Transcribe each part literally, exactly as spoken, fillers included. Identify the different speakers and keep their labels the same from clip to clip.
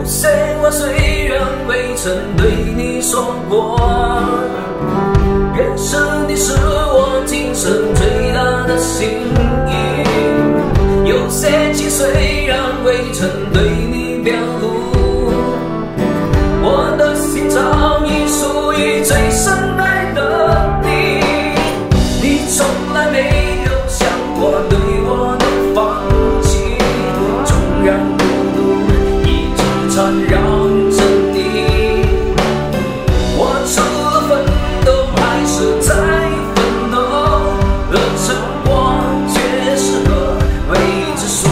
Speaker 1: 有些话虽然未曾对你说过，认识你是我今生最大的幸运。有些情虽然未曾对你表露，我的心早已属于最深爱的你。你从来没有想过对我的放弃，纵然孤独一直缠绕着你。我除了奋斗还是在奋斗，而成果却是个未知数。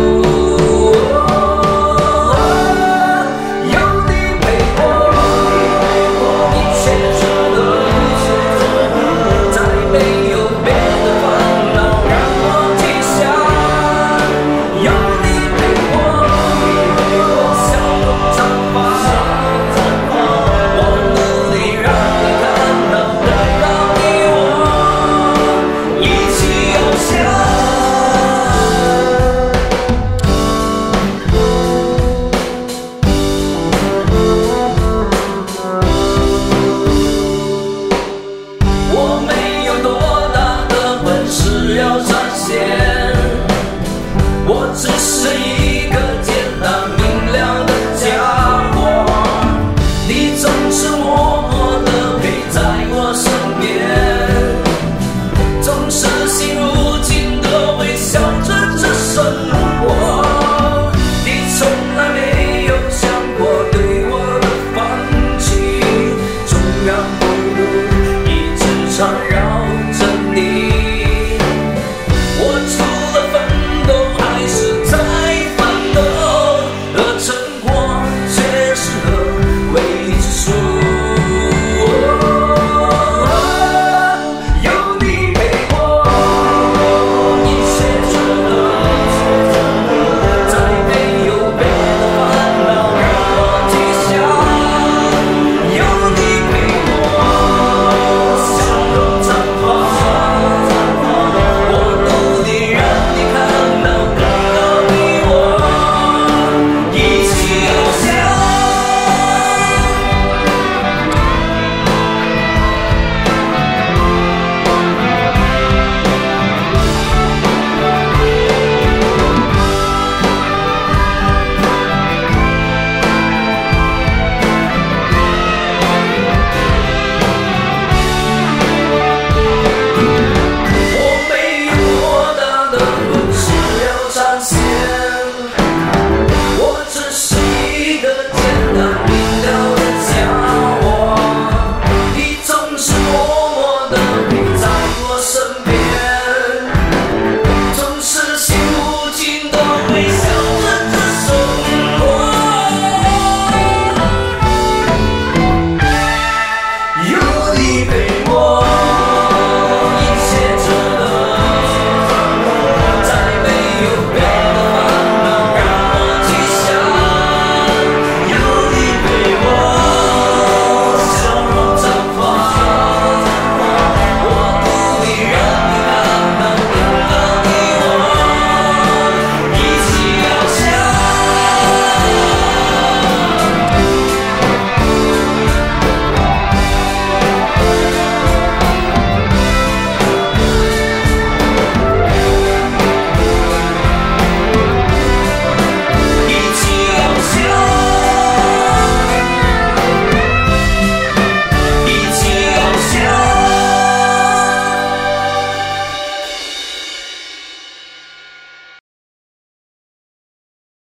Speaker 1: 我只是一个简单明了的家伙，你总是默默地陪在我身边，总是心如镜的微笑着这生活。你从来没有想过对我的放弃，纵然孤独一直缠绕着你。我除了奋斗还是在奋斗，而成果却是个未知数。有你陪我，一切值得，再没有别的烦恼让我记下。有你陪我，笑容绽放，我努力让你看到更高的我，一起翱翔。我没有多大的本事